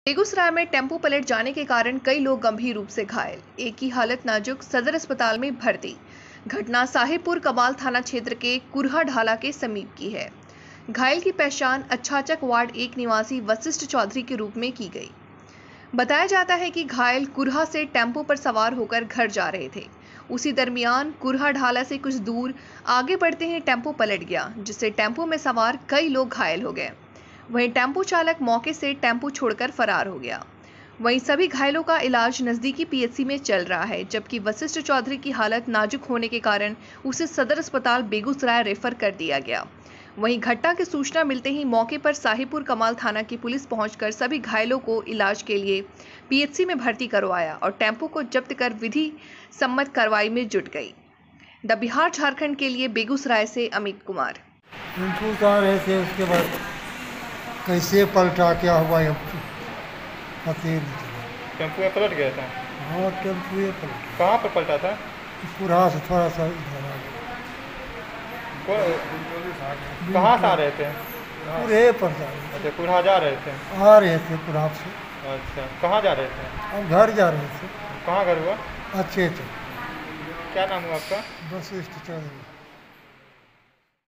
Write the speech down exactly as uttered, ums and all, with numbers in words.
बेगूसराय में टेम्पो पलट जाने के कारण कई लोग गंभीर रूप से घायल, एक की हालत नाजुक, सदर अस्पताल में भर्ती। घटना साहिबपुर कमाल थाना क्षेत्र के कुरहा ढाला के समीप की है। घायल की पहचान अच्छाचक वार्ड एक निवासी वशिष्ठ चौधरी के रूप में की गई। बताया जाता है कि घायल कुरहा से टेम्पो पर सवार होकर घर जा रहे थे। उसी दरमियान कुरहा ढाला से कुछ दूर आगे बढ़ते ही टेम्पो पलट गया, जिससे टेम्पो में सवार कई लोग घायल हो गए। वहीं टेम्पो चालक मौके से टेम्पो छोड़कर फरार हो गया। वहीं सभी घायलों का इलाज नजदीकी पीएचसी में चल रहा है, जबकि वशिष्ठ चौधरी की हालत नाजुक होने के कारण उसे सदर अस्पताल बेगूसराय रेफर कर दिया गया। वहीं घटना की सूचना मिलते ही मौके पर साहिबपुर कमाल थाना की पुलिस पहुंचकर सभी घायलों को इलाज के लिए पीएचसी में भर्ती करवाया और टेम्पो को जब्त कर विधि सम्मत कार्रवाई में जुट गई। द बिहार झारखंड के लिए बेगूसराय से अमित कुमार। उसके बाद कैसे पलटा, क्या हुआ ये पता नहीं चला। टेम्पो में पलट गया था? हाँ, टेम्पो ये पलटा। कहाँ पर पलटा था? कुरहा से थोड़ा सा इधर आ कहाँ से आ रहे थे? कुरहे पर जा रहे अच्छा, कुरहा जा रहे थे? थे आ रहे थे कुरहा से। अच्छा, कहाँ जा रहे थे? अब घर जा रहे थे। कहाँ घर हुआ? अच्छे थे। क्या नाम हुआ आपका? वशिष्ठ चौधरी।